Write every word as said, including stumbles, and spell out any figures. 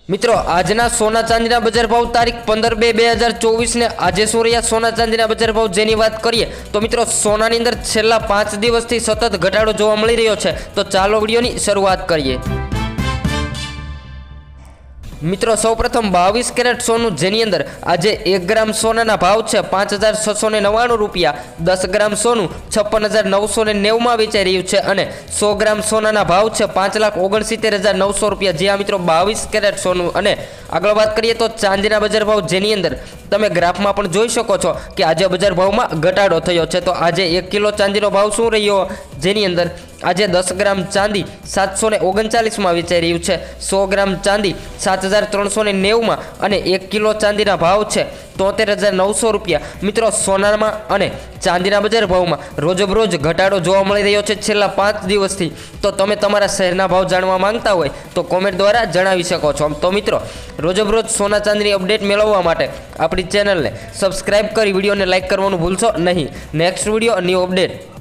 મિત્રો આજના સોના ચાંદીના બજાર ભાવ તારીખ પંદર બે બે હજાર ચોવીસ ને આજે શું રહ્યા સોના ચાંદીના બજાર ભાવ જેની વાત કરીએ તો મિત્રો સોનાની અંદર છેલ્લા પાંચ દિવસથી સતત ઘટાડો જોવા મળી રહ્યો છે। તો ચાલો વિડીયોની શરૂઆત કરીએ। મિત્રો સૌપ્રથમ बावीस कैरेट सोनू जेनी अंदर आज एक ग्राम सोना भाव है पांच हज़ार छसो ने नवाणु रुपया। दस ग्राम सोनू छप्पन हज़ार नौ सौ ने नेव में वेचाई रह्यु छे अने सौ ग्राम सोना भाव है पांच लाख ओगणसित्तेर हज़ार नौ सौ रुपया। जी हाँ मित्रों बावीस कैरेट सोनू। अने आगळ बात करिए तो चांदीना बजार भाव जेनी अंदर तमे ग्राफ में पण जोई शको छो कि आज बजार भाव में घटाडो थयो छे। तो आज एक किलो चांदीनो भाव शुं रह्यो जेनी अंदर आज दस ग्राम चांदी सात सौ ने ओगणचालीस में वेचाई रह्यु छे। सौ ग्राम चांदी सात हज़ार त्रणसो ने नेव में अने एक किलो चांदीना भाव है तोतेर हज़ार नौ सौ रुपया। मित्रों सोना में अने चांदीना बजार भाव में रोजबरोज घटाडो जोवा मळी रह्यो छे छेल्ला पांच दिवसथी। तो तमे तमारा शहेरना भाव जाणवा मांगता होय तो कॉमेंट द्वारा जणावी शको छो। तो मित्रों रोजबरोज सोना चांदीनी अपडेट मेळववा माटे आपणी चेनल ने सब्सक्राइब करी वीडियो ने लाइक करवानुं भूलशो नहीं। Next video new update.